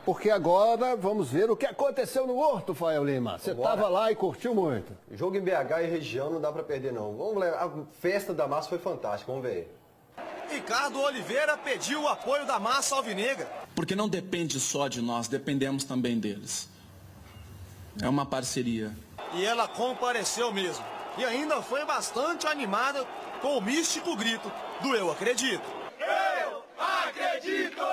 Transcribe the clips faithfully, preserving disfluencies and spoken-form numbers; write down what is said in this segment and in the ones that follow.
Porque agora vamos ver o que aconteceu no Horto, Fael Lima. Você estava lá e curtiu muito. Jogo em B H e região não dá para perder não. Vamos ver, a festa da massa foi fantástica, vamos ver. Ricardo Oliveira pediu o apoio da massa alvinegra. Porque não depende só de nós, dependemos também deles. É uma parceria. E ela compareceu mesmo. E ainda foi bastante animada com o místico grito do Eu Acredito. Eu acredito!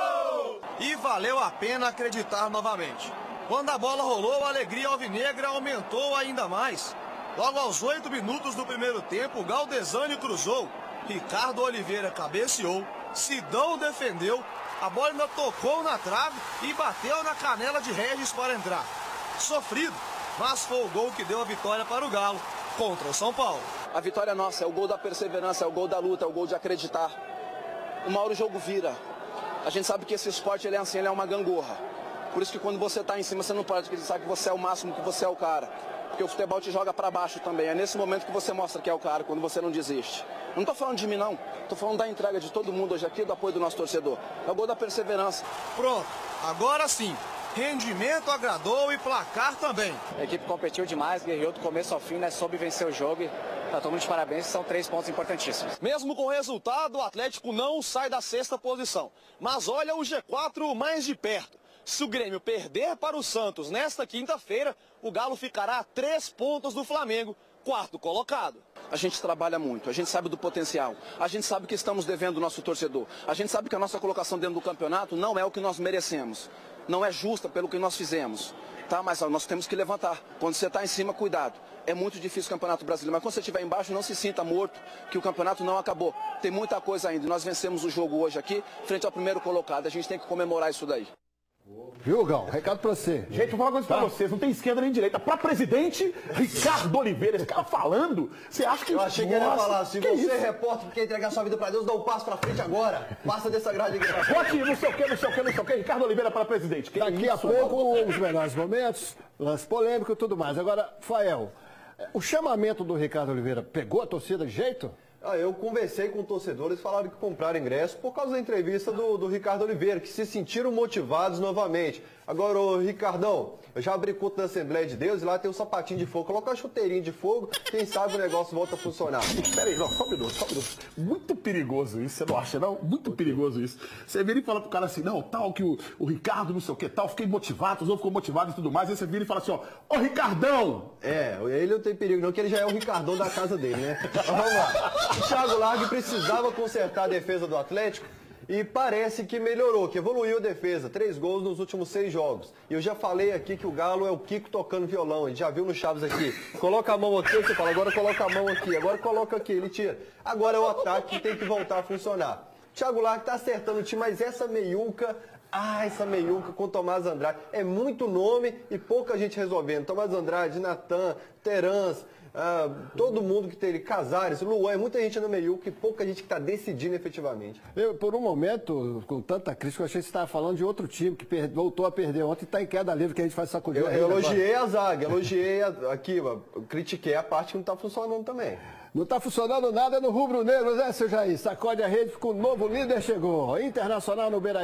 E valeu a pena acreditar novamente. Quando a bola rolou, a alegria alvinegra aumentou ainda mais. Logo aos oito minutos do primeiro tempo, Galdesani cruzou. Ricardo Oliveira cabeceou, Sidão defendeu, a bola ainda tocou na trave e bateu na canela de Regis para entrar. Sofrido, mas foi o gol que deu a vitória para o Galo contra o São Paulo. A vitória é nossa, é o gol da perseverança, é o gol da luta, é o gol de acreditar. Uma hora o jogo vira. A gente sabe que esse esporte ele é assim, ele é uma gangorra. Por isso que quando você está em cima, você não pode acreditar que você é o máximo, que você é o cara. Porque o futebol te joga para baixo também. É nesse momento que você mostra que é o cara, quando você não desiste. Não estou falando de mim, não. Estou falando da entrega de todo mundo hoje aqui, do apoio do nosso torcedor. É o gol da perseverança. Pronto, agora sim. Rendimento agradou e placar também. A equipe competiu demais, guerreou do começo ao fim, né? Soube vencer o jogo. Tá todo mundo de parabéns, são três pontos importantíssimos. Mesmo com o resultado, o Atlético não sai da sexta posição. Mas olha o G quatro mais de perto. Se o Grêmio perder para o Santos nesta quinta-feira, o Galo ficará a três pontos do Flamengo, quarto colocado. A gente trabalha muito, a gente sabe do potencial, a gente sabe que estamos devendo o nosso torcedor, a gente sabe que a nossa colocação dentro do campeonato não é o que nós merecemos, não é justa pelo que nós fizemos, tá? Mas ó, nós temos que levantar. Quando você está em cima, cuidado. É muito difícil o Campeonato Brasileiro, mas quando você estiver embaixo, não se sinta morto, que o campeonato não acabou. Tem muita coisa ainda. Nós vencemos o jogo hoje aqui, frente ao primeiro colocado. A gente tem que comemorar isso daí. Viu, Gal? Recado pra você. Gente, vou falar uma coisa tá? pra vocês, não tem esquerda nem direita. Pra presidente, Ricardo Oliveira, esse cara falando, você acha que... Eu achei que ele ia falar, se que você isso? é repórter que quer entregar sua vida pra Deus, dá um passo pra frente agora. Passa dessa grade aqui. Vote não sei o que, não sei o que, não sei o que. Ricardo Oliveira para presidente. Que Daqui isso, a pouco, os melhores momentos, lance polêmico e tudo mais. Agora, Fael, o chamamento do Ricardo Oliveira pegou a torcida de jeito? Ah, eu conversei com torcedores, falaram que compraram ingresso por causa da entrevista do, do Ricardo Oliveira, que se sentiram motivados novamente. Agora, ô Ricardão, eu já abri culto da Assembleia de Deus e lá tem um sapatinho de fogo. Coloca uma chuteirinha de fogo, quem sabe o negócio volta a funcionar. Espera aí, não, só um minuto, só um minuto. Muito perigoso isso, você não acha, não? Muito perigoso isso. Você vira e fala pro cara assim, não, tal, que o, o Ricardo não sei o que, tal, fiquei motivado, os outros ficou motivados e tudo mais. Aí você vira e fala assim, ó, ô Ricardão! É, ele não tem perigo não, que ele já é o Ricardão da casa dele, né? Mas vamos lá. O Thiago Largue precisava consertar a defesa do Atlético e parece que melhorou, que evoluiu a defesa. Três gols nos últimos seis jogos. E eu já falei aqui que o Galo é o Kiko tocando violão. A gente já viu no Chaves aqui. Coloca a mão aqui, você fala, agora coloca a mão aqui, agora coloca aqui, ele tira. Agora é o ataque que tem que voltar a funcionar. O Thiago Largue tá acertando o time, mas essa meiuca... Ah, essa meiuca com Tomás Andrade. É muito nome e pouca gente resolvendo. Tomás Andrade, Natan, Terans, ah, todo mundo que tem ele, Casares, Luan, é muita gente no meiuca e pouca gente que está decidindo efetivamente. Eu, por um momento, com tanta crítica, eu achei que você estava falando de outro time que per... voltou a perder ontem e está em queda livre, que a gente faz sacudir. Eu, eu elogiei a zaga, elogiei a, aqui, eu critiquei a parte que não está funcionando também. Não está funcionando nada no rubro negro, né, seu Jair? Sacode a rede, porque o novo líder chegou. Internacional no Beira